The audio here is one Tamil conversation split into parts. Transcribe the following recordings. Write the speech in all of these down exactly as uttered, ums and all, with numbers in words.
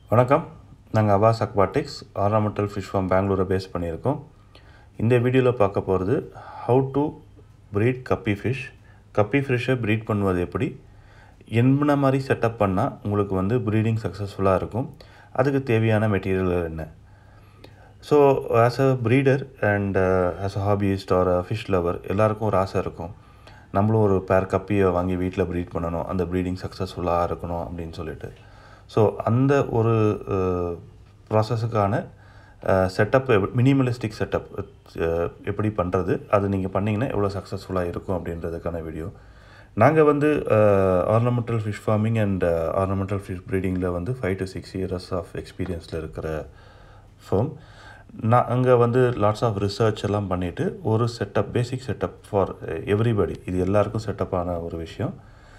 வணக்கம். நாங்கள் Avas Aquatics Ornamental Fish Farm பெங்களூரை பேஸ் பண்ணியிருக்கோம். இந்த வீடியோவில் பார்க்க போகிறது how to breed guppy fish. guppy fish-ஐ breed பண்ணுவது எப்படி, என்ன மாதிரி செட்டப் பண்ணால் உங்களுக்கு வந்து ப்ரீடிங் சக்ஸஸ்ஃபுல்லாக இருக்கும், அதுக்கு தேவையான மெட்டீரியல் என்ன. So as a breeder and as a hobbyist or a fish lover எல்லாருக்கும் ஒரு ஆசை இருக்கும், நம்மளும் ஒரு பேர் கப்பியை வாங்கி வீட்டில் ப்ரீட் பண்ணணும், அந்த ப்ரீடிங் சக்ஸஸ்ஃபுல்லாக இருக்கணும் அப்படின்னு சொல்லிட்டு. ஸோ அந்த ஒரு ப்ராசஸுக்கான செட்டப், மினிமலிஸ்டிக் செட்டப் எப்படி பண்ணுறது, அது நீங்கள் பண்ணிங்கன்னா எவ்வளோ சக்ஸஸ்ஃபுல்லாக இருக்கும் அப்படின்றதுக்கான வீடியோ. நாங்கள் வந்து ornamental fish farming and ornamental fish ப்ரீடிங்கில் வந்து five to six years of எக்ஸ்பீரியன்ஸில் இருக்கிற ஃபார்ம். நான் அங்கே வந்து லாட்ஸ் ஆஃப் ரிசர்ச் எல்லாம் பண்ணிவிட்டு ஒரு setup, basic setup for everybody, இது எல்லாருக்கும் செட்டப்பான ஒரு விஷயம்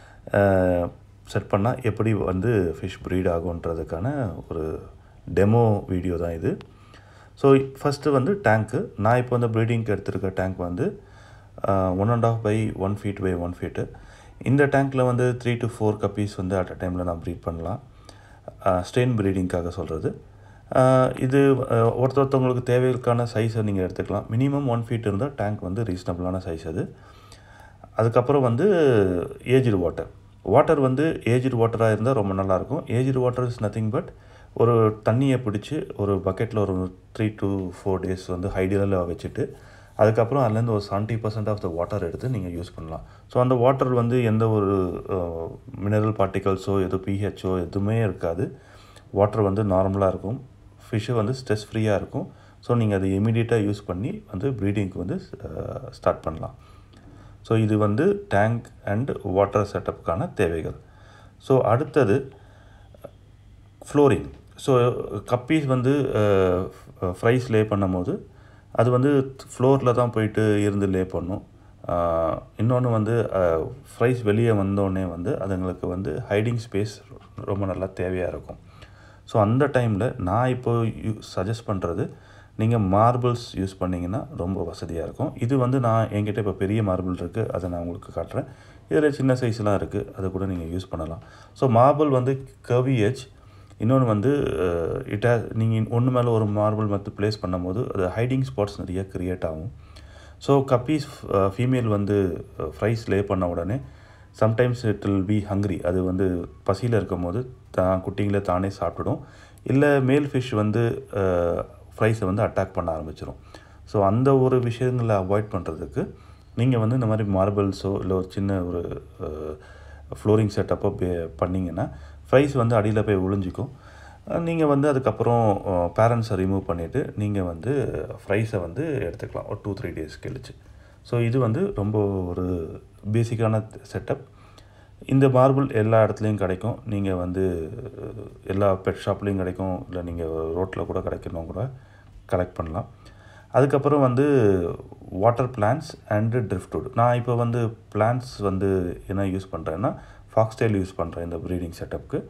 செட் பண்ணால் எப்படி வந்து ஃபிஷ் ப்ரீட் ஆகுன்றதுக்கான ஒரு டெமோ வீடியோ தான் இது. ஸோ ஃபஸ்ட்டு வந்து டேங்க்கு. நான் இப்போ வந்து ப்ரீடிங்க்கு எடுத்துருக்க டேங்க் வந்து one and half by one feet by one feet. இந்த டேங்க்கில் வந்து த்ரீ டு ஃபோர் கப்பீஸ் வந்து அட் அ டைமில் நான் ப்ரீட் பண்ணலாம். ஸ்ட்ரெயின் ப்ரீடிங்காக சொல்கிறது இது. ஒருத்த ஒருத்தவங்களுக்கு தேவைக்கான சைஸை நீங்கள் எடுத்துக்கலாம். மினிமம் ஒன் ஃபீட் இருந்தால் டேங்க் வந்து ரீசனபிளான சைஸ் அது. அதுக்கப்புறம் வந்து ஏஜ்டு வாட்டர். வாட்டர் வந்து ஏஜ்டு வாட்டராக இருந்தால் ரொம்ப நல்லாயிருக்கும். Aged water is nothing but ஒரு தண்ணியை பிடிச்சி ஒரு பக்கெட்டில் ஒரு த்ரீ டு ஃபோர் டேஸ் வந்து ஹைடியில் வச்சுட்டு அதுக்கப்புறம் அதுலேருந்து ஒரு seventy percent of the water எடுத்து நீங்கள் யூஸ் பண்ணலாம். ஸோ அந்த வாட்டர் வந்து எந்த ஒரு மினரல் பார்ட்டிகல்ஸோ எதோ பிஹெச்சோ எதுவுமே இருக்காது. வாட்டர் வந்து நார்மலாக இருக்கும். ஃபிஷ்ஷு வந்து ஸ்ட்ரெஸ் ஃப்ரீயாக இருக்கும். ஸோ நீங்கள் அதை இமீடியட்டாக யூஸ் பண்ணி வந்து ப்ரீடிங்க்கு வந்து ஸ்டார்ட் பண்ணலாம். ஸோ இது வந்து டேங்க் அண்ட் வாட்டர் செட்டப்புக்கான தேவைகள். ஸோ அடுத்தது ஃப்ளோரிங். ஸோ கப்பீஸ் வந்து ஃப்ரைஸ் லே பண்ணும் போது அது வந்து ஃப்ளோரில் தான் போயிட்டு இருந்து லே பண்ணும். இன்னொன்று வந்து ஃப்ரைஸ் வெளியே வந்தோடனே வந்து அதுங்களுக்கு வந்து ஹைடிங் ஸ்பேஸ் ரொம்ப நல்லா தேவையாக இருக்கும். ஸோ அந்த டைமில் நான் இப்போ யூ சஜஸ்ட் பண்ணுறது, நீங்கள் மார்பிள்ஸ் யூஸ் பண்ணிங்கன்னா ரொம்ப வசதியாக இருக்கும். இது வந்து நான் என்கிட்ட இப்போ பெரிய மார்பிள் இருக்குது, அதை நான் உங்களுக்கு காட்டுறேன். இதில் சின்ன சைஸ்லாம் இருக்குது, அதை கூட நீங்கள் யூஸ் பண்ணலாம். ஸோ மார்பிள் வந்து கர்வி எட்ஜ், இன்னொன்று வந்து இட்டா நீங்கள் ஒன்று மேலே ஒரு மார்பிள் மற்ற ப்ளேஸ் பண்ணும் போது அது ஹைடிங் ஸ்பாட்ஸ் நிறைய க்ரியேட் ஆகும். ஸோ கப்பீஸ் ஃபீமேல் வந்து ஃப்ரைஸ் லே பண்ண உடனே sometimes it will be hungry. அது வந்து பசியில் இருக்கும் போது தான் குட்டிங்களை தானே சாப்பிட்டுடும். இல்லை மேல் ஃபிஷ் வந்து ஃப்ரைஸை வந்து அட்டாக் பண்ண ஆரம்பிச்சிடும். ஸோ அந்த ஒரு விஷயங்களை அவாய்ட் பண்ணுறதுக்கு நீங்கள் வந்து இந்த மாதிரி மார்பிள்ஸோ இல்லை ஒரு சின்ன ஒரு ஃப்ளோரிங் செட்டப்போ பண்ணிங்கன்னா ஃப்ரைஸ் வந்து அடியில் போய் ஒளிஞ்சிக்கும். நீங்கள் வந்து அதுக்கப்புறம் பேரண்ட்ஸை ரிமூவ் பண்ணிவிட்டு நீங்கள் வந்து ஃப்ரைஸை வந்து எடுத்துக்கலாம் ஒரு டூ த்ரீ டேஸ் கழிச்சு. ஸோ இது வந்து ரொம்ப ஒரு பேசிக்கான செட்டப். இந்த மார்பிள் எல்லா இடத்துலையும் கிடைக்கும். நீங்கள் வந்து எல்லா பெட் ஷாப்லேயும் கிடைக்கும், இல்லை நீங்கள் ரோட்டில் கூட கிடைக்கணும் கூட கலெக்ட் பண்ணலாம். அதுக்கப்புறம் வந்து வாட்டர் பிளான்ட்ஸ் அண்டு ட்ரிஃப்ட்வுட். நான் இப்போ வந்து பிளான்ட்ஸ் வந்து என்ன யூஸ் பண்ணுறேன்னா ஃபாக்ஸ்டைல் யூஸ் பண்ணுறேன் இந்த ப்ரீடிங் செட்டப்புக்கு.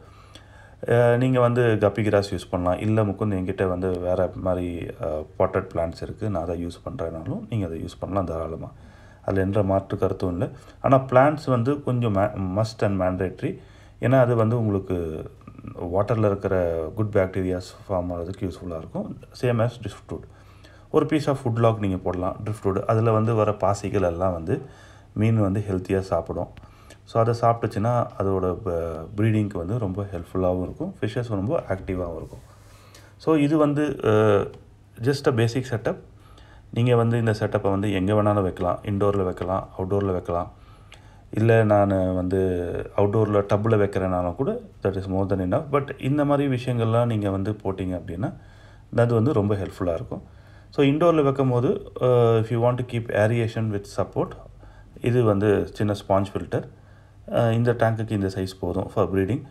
நீங்கள் வந்து கப்பி கிராஸ் யூஸ் பண்ணலாம், இல்லை முக்குந்து என்கிட்ட வந்து வேறு மாதிரி பாட்டட் பிளான்ட்ஸ் இருக்குது, நான் அதை யூஸ் பண்ணுறேனாலும் நீங்கள் அதை யூஸ் பண்ணலாம் தாராளமாக. அதில் எந்த மாற்று கருத்தும் இல்லை. ஆனால் பிளான்ட்ஸ் வந்து கொஞ்சம் மே மஸ்ட் அண்ட் மேண்டேட்ரி. ஏன்னா அது வந்து உங்களுக்கு வாட்டரில் இருக்கிற குட் பாக்டீரியாஸ் ஃபார்ம் ஆகிறதுக்கு யூஸ்ஃபுல்லாக இருக்கும். Same as driftwood. ஒரு பீஸ் ஆஃப் ஃபுட் லாக் நீங்கள் போடலாம் ட்ரிஃப்ட்வுட். அதில் வந்து வர பாசிகள் எல்லாம் வந்து மீன் வந்து ஹெல்த்தியாக சாப்பிடும். ஸோ அதை சாப்பிட்டுச்சுன்னா அதோட ப்ரீடிங்க்கு வந்து ரொம்ப ஹெல்ப்ஃபுல்லாகவும் இருக்கும், ஃபிஷ்ஷஸ் ரொம்ப ஆக்டிவாகவும் இருக்கும். ஸோ இது வந்து ஜஸ்ட் அ பேசிக் செட்டப். நீங்கள் வந்து இந்த செட்டப்பை வந்து எங்கே வேணாலும் வைக்கலாம். இன்டோரில் வைக்கலாம், அவுட்டோரில் வைக்கலாம். இல்லை நான் வந்து அவுட்டோரில் டப்பில் வைக்கிறேனாலும் கூட that is more than enough. But இந்த மாதிரி விஷயங்கள்லாம் நீங்கள் வந்து போட்டிங்க அப்படின்னா அது வந்து ரொம்ப ஹெல்ப்ஃபுல்லாக இருக்கும். ஸோ இன்டோரில் வைக்கும் போது if you want to keep aeration with support, இது வந்து சின்ன ஸ்பாஞ்ச் ஃபில்டர். இந்த டேங்க்குக்கு இந்த சைஸ் போதும் ஃபார் ப்ரீடிங்.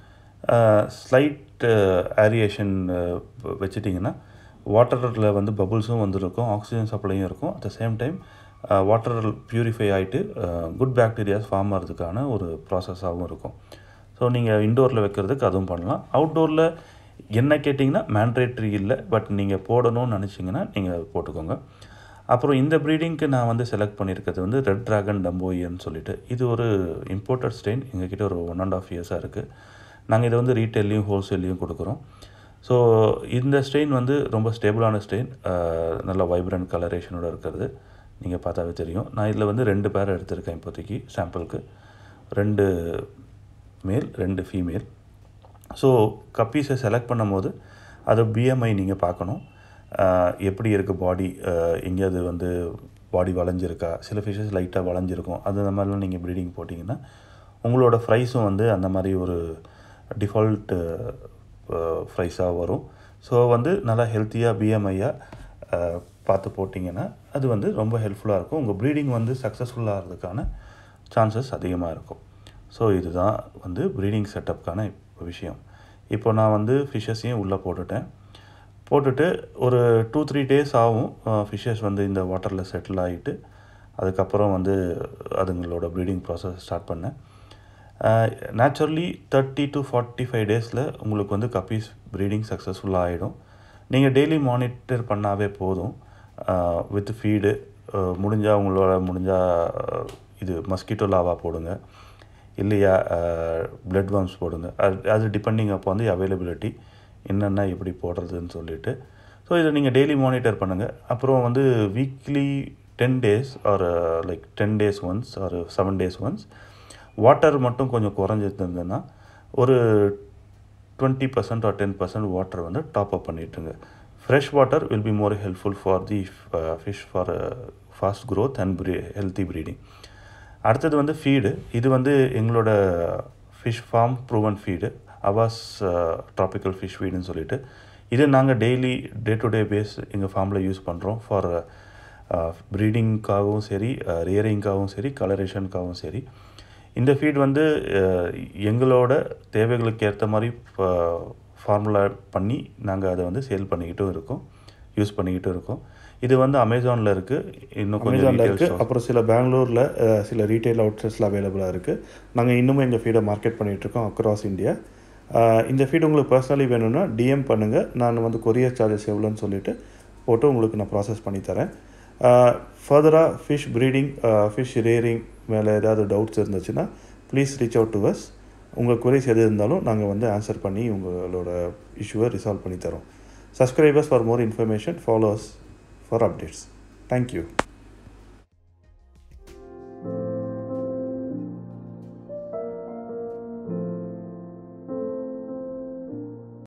ஸ்லைட் ஏரியேஷன் வச்சுட்டிங்கன்னா வாட்டரில் வந்து பபுள்ஸும் வந்துருக்கும், ஆக்சிஜன் சப்ளையும் இருக்கும். At the same time water purify ஆகிட்டு குட் பாக்டீரியாஸ் ஃபார்ம் ஆகிறதுக்கான ஒரு ப்ராசஸாகவும் இருக்கும். ஸோ நீங்கள் இன்டோரில் வைக்கிறதுக்கு அதுவும் பண்ணலாம். அவுட்டோரில் என்ன கேட்டிங்கன்னா மேண்டேட்ரி இல்லை, பட் நீங்கள் போடணும்னு நினச்சிங்கன்னா நீங்கள் போட்டுக்கோங்க. அப்புறம் இந்த ப்ரீடிங்க்கு நான் வந்து செலக்ட் பண்ணியிருக்கிறது வந்து ரெட் ட்ராகன் டம்போயின்னு சொல்லிட்டு, இது ஒரு இம்போர்ட்டட் ஸ்ட்ரெயின். எங்ககிட்ட ஒரு ஒன் அண்ட் ஆஃப் இயர்ஸாக இருக்குது. நாங்கள் இதை வந்து ரீட்டெயிலையும் ஹோல்சேல்லையும் கொடுக்குறோம். ஸோ ஸோ இந்த ஸ்ட்ரெயின் வந்து ரொம்ப ஸ்டேபிளான ஸ்ட்ரெயின், நல்ல வைப்ரண்ட் கலரேஷனோட இருக்கிறது. நீங்கள் பார்த்தாவே தெரியும். நான் இதில் வந்து ரெண்டு பேர் எடுத்திருக்கேன் இப்போதைக்கு சாம்பிளுக்கு. ரெண்டு மேல் ரெண்டு ஃபீமேல். ஸோ கப்பீஸை செலக்ட் பண்ணும் போது அது பிஎம்ஐ நீங்கள் பார்க்கணும். எப்படி இருக்குது பாடி, எங்கேயாவது வந்து பாடி வளைஞ்சிருக்கா, சில ஃபிஷஸ் லைட்டாக வளைஞ்சிருக்கும். அது அந்த மாதிரிலாம் நீங்கள் ப்ரீடிங் போட்டிங்கன்னா உங்களோட ஃப்ரைஸும் வந்து அந்த மாதிரி ஒரு டிஃபால்ட்டு ஃப்ரைஸாக வரும். ஸோ வந்து நல்லா ஹெல்த்தியாக பிஎம்ஐயாக பார்த்து போட்டிங்கன்னா அது வந்து ரொம்ப ஹெல்ப்ஃபுல்லாக இருக்கும். உங்கள் ப்ரீடிங் வந்து சக்ஸஸ்ஃபுல்லாகிறதுக்கான சான்சஸ் அதிகமாக இருக்கும். ஸோ இதுதான் வந்து ப்ரீடிங் செட்டப்க்கான விஷயம். இப்போ நான் வந்து ஃபிஷ்ஷஸையும் உள்ளே போட்டுட்டேன். போட்டுட்டு ஒரு டூ த்ரீ டேஸ் ஆகும் ஃபிஷ்ஷஸ் வந்து இந்த வாட்டரில் செட்டில் ஆகிட்டு. அதுக்கப்புறம் வந்து அதுங்களோட ப்ரீடிங் ப்ராசஸ் ஸ்டார்ட் பண்ணேன். Naturally thirty to forty five டேஸில் உங்களுக்கு வந்து கப்பீஸ் ப்ரீடிங் சக்ஸஸ்ஃபுல்லாக ஆகிடும். நீங்கள் டெய்லி மானிட்டர் பண்ணாவே போதும். வித் ஃபீடு முடிஞ்சால் உங்களோட முடிஞ்சால் இது மஸ்கிட்டோ லாவா போடுங்க, இல்லையா பிளட் வார்ம்ஸ் போடுங்க. அது அது டிபெண்டிங் அப்போ வந்து அவைலபிலிட்டி என்னென்ன எப்படி போடுறதுன்னு சொல்லிவிட்டு. ஸோ இதை நீங்கள் டெய்லி மானிட்டர் பண்ணுங்கள். அப்புறம் வந்து weekly ten days or like ten days once or seven days once water மட்டும் கொஞ்சம் குறைஞ்சிருந்ததுன்னா ஒரு twenty percent or ten percent water வந்து டாப் அப் பண்ணிட்டுருங்க. Fresh water will be more helpful for the fish for fast growth and pre healthy breeding. அடுத்தது வந்து ஃபீடு. இது வந்து எங்களோட fish farm proven feed, Avas tropical fish ஃபீடுன்னு சொல்லிட்டு. இது நாங்கள் daily day to day base எங்கள் ஃபார்மில் யூஸ் பண்ணுறோம். ஃபார் ப்ரீடிங்காகவும் சரி, ரியரிங்காகவும் சரி, கலரேஷனுக்காகவும் சரி. இந்த ஃபீட் வந்து எங்களோட தேவைகளுக்கு ஏற்ற மாதிரி ஃபார்முலா பண்ணி நாங்கள் அதை வந்து சேல் பண்ணிக்கிட்டும் இருக்கோம், யூஸ் பண்ணிக்கிட்டும் இருக்கோம். இது வந்து அமேசானில் இருக்குது, இன்னும் கொஞ்சம் இருக்குது. அப்புறம் சில பெங்களூரில் சில ரீட்டைல் அவுட்லெட்ஸில் அவைலபிளாக இருக்குது. நாங்கள் இன்னுமே எங்கள் ஃபீடை மார்க்கெட் பண்ணிகிட்ருக்கோம் அக்ராஸ் இந்தியா. இந்த ஃபீட் உங்களுக்கு பர்சனலி வேணும்னா டிஎம் பண்ணுங்கள். நான் வந்து கொரியர் சார்ஜஸ் எவ்வளோன்னு சொல்லிவிட்டு போட்டு உங்களுக்கு நான் ப்ராசஸ் பண்ணித்தரேன். ஃபர்தராக ஃபிஷ் ப்ரீடிங், ஃபிஷ் ரேரிங் மேலே ஏதாவது டவுட்ஸ் இருந்துச்சுன்னா please reach out to us. உங்கள் குறைஸ் எது இருந்தாலும் நாங்கள் வந்து ஆன்சர் பண்ணி உங்களோட இஷ்யூவை ரிசால்வ் பண்ணி தரோம். Subscribe us for more information. Follow us for updates. Thank you.